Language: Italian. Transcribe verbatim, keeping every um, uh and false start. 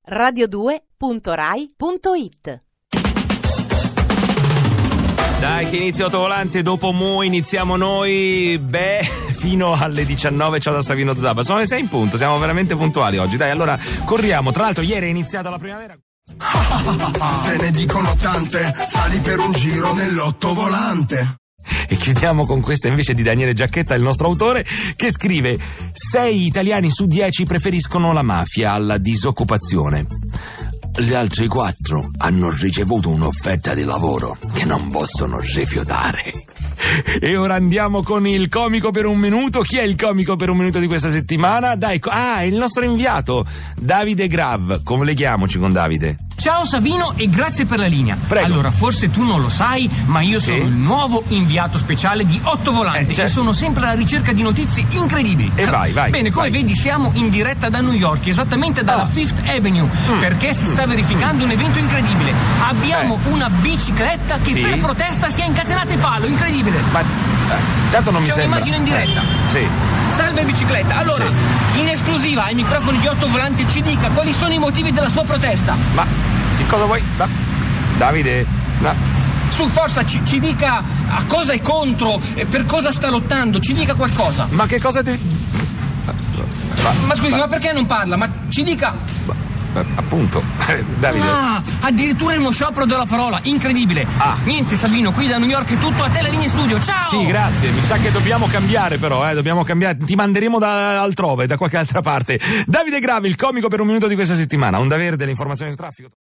radio due punto rai punto it. Dai che inizia Autovolante, dopo Mo iniziamo noi, beh, fino alle diciannove. Ciao da Savino Zaba, sono le sei in punto, siamo veramente puntuali oggi, dai, allora corriamo. Tra l'altro ieri è iniziata la primavera. Se ne dicono tante, sali per un giro nell'ottovolante. E chiudiamo con questa invece di Daniele Giacchetta, il nostro autore, che scrive: sei italiani su dieci preferiscono la mafia alla disoccupazione. Gli altri quattro hanno ricevuto un'offerta di lavoro che non possono rifiutare. E ora andiamo con il comico per un minuto. Chi è il comico per un minuto di questa settimana? Dai, ah, il nostro inviato Davide Grav. Colleghiamoci con Davide. Ciao Savino e grazie per la linea. Prego. Allora, forse tu non lo sai, ma io sono Sì? il nuovo inviato speciale di Ottovolante Eh, certo. e sono sempre alla ricerca di notizie incredibili. E vai, vai. Bene, come vai. vedi siamo in diretta da New York, esattamente dalla Ah. Fifth Avenue, Mm. perché si sta verificando un evento incredibile. Abbiamo Eh. una bicicletta che Sì? per protesta si è incatenata ai palo, incredibile. Ma eh, tanto non mi C'è sembra. un'immagine in diretta. Eh, sì. Salve bicicletta, allora, in esclusiva ai microfoni di Ottovolante ci dica quali sono i motivi della sua protesta. Ma che cosa vuoi? Ma, Davide, ma Su, forza, ci, ci dica a cosa è contro, eh, per cosa sta lottando, ci dica qualcosa. ma che cosa devi. Ma, Ma scusi, ma perché non parla? Ma ci dica. ma- ma- appunto, eh, Davide. Ah, addirittura uno sciopero della parola, incredibile. Ah. Niente, Savino, qui da New York è tutto, a te la linea in studio, ciao! Sì, grazie. Mi sa che dobbiamo cambiare, però, eh. Dobbiamo cambiare. Ti manderemo da altrove, da qualche altra parte. Davide Gravi, il comico per un minuto di questa settimana. Onda Verde, le informazioni sul traffico.